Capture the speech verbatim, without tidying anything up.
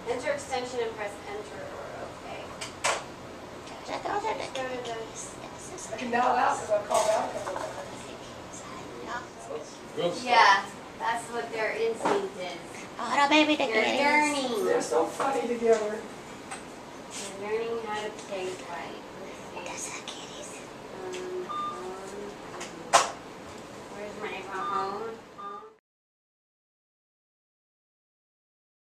Enter extension and press enter or OK. I can dial out because I've called out a couple of times. Yeah, that's what their instinct is. Ahora baby te They're quieres. learning. They're so funny together. They're learning how to play right. Let's see. Casa quieres. Um,